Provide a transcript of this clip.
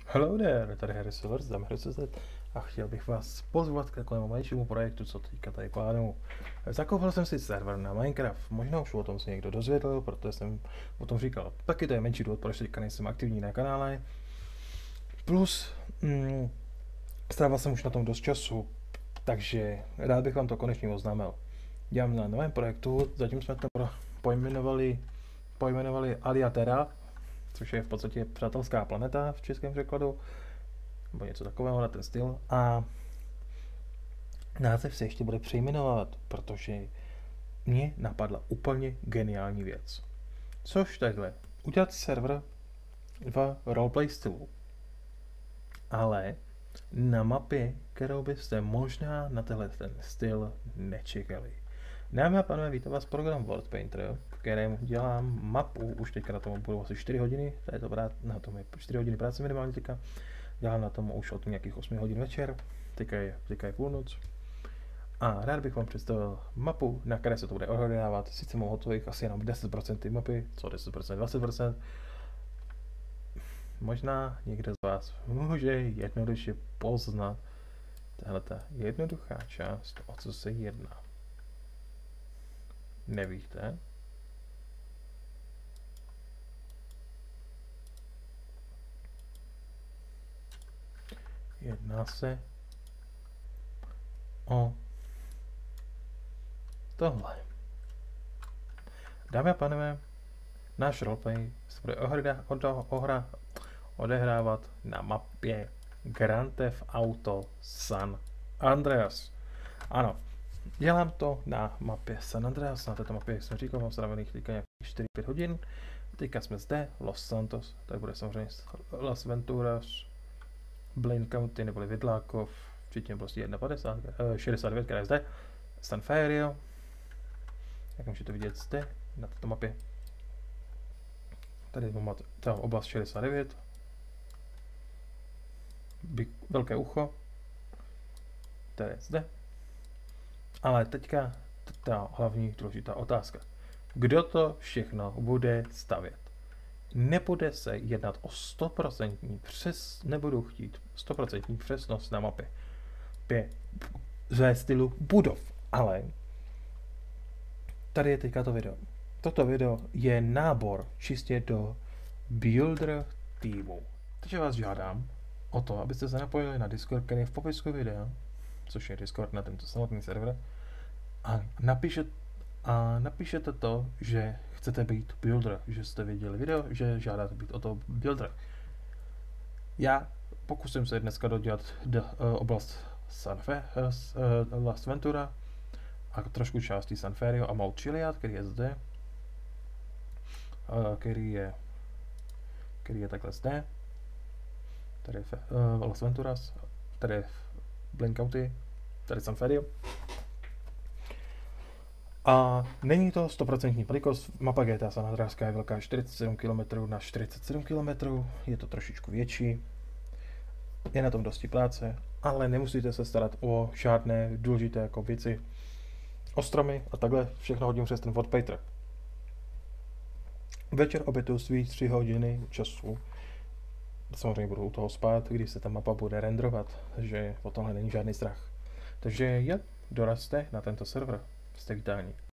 Hello there, tady Harry Silver z Damhry.cz a chtěl bych vás pozvat k takovému menšímu projektu, co teďka tady plánuju. Zakoupil jsem si server na Minecraft, možná už o tom se někdo dozvěděl, protože jsem o tom říkal. Taky to je menší důvod, proč teďka nejsem aktivní na kanále. Plus, strávil jsem už na tom dost času, takže rád bych vám to konečně oznámil. Dělám na novém projektu, zatím jsme to pojmenovali Aliatera, což je v podstatě přátelská planeta v českém překladu, nebo něco takového na ten styl. A název se ještě bude přejmenovat, protože mě napadla úplně geniální věc. Což takhle, udělat server v roleplay stylu, ale na mapě, kterou byste možná na tenhle ten styl nečekali. Dámy a pánové, vítám vás program World Painter, v kterém dělám mapu, už teďka na tom budou asi 4 hodiny, na tom je 4 hodiny práce minimálně teďka, dělám na tom už od nějakých 8 hodin večer, teďka je půlnoc. A rád bych vám představil mapu, na které se to bude odehrávat, sice mám hotových asi jenom 10% ty mapy, co 10%, 20%. Možná někdo z vás může jednoduše poznat tahleta jednoduchá část, o co se jedná. Nevíte? Jedná se o tohle. Dámy a pánové, náš roleplay se bude odehrávat na mapě Grand Theft Auto San Andreas. Ano, dělám to na mapě San Andreas, na této mapě, jak jsem říkal, mám strávených teďka nějakých 4-5 hodin. Teďka jsme zde, Los Santos, tady bude samozřejmě Las Venturas, Blaine County neboli Vidlákov, včetně prostě 69, která je zde, San Ferio, jak můžete vidět zde, na této mapě. Tady máte oblast 69, velké ucho, které je zde. Ale teďka ta hlavní důležitá otázka. Kdo to všechno bude stavět? Nebude se jednat o 100% nebudu chtít 100% přesnost na mapě ze stylu budov, ale tady je teďka to video. Toto video je nábor čistě do Builder týmu. Takže vás žádám o to, abyste se napojili na Discord, který je v popisku videa, což je Discord na tento samotný server, a napíšete to, že chcete být builder, že jste viděli video, že žádáte být o to builder. Já pokusím se dneska dodělat oblast Las Ventura a trošku částí San Ferio a Mount Chiliad, který je zde, který je takhle zde. Tady je Las Venturas, tady je Blaine County, tady je San Ferio. A není to 100% velikost, mapa GTA San Andreas je velká 47 km na 47 km, je to trošičku větší, je na tom dosti práce, ale nemusíte se starat o žádné důležité jako věci, o stromy a takhle, všechno hodím přes ten World Painter. Večer obětuju svých 3 hodiny času, samozřejmě budu u toho spát, když se ta mapa bude renderovat, takže o tomhle není žádný strach. Takže dorazte na tento server, jste vítáni.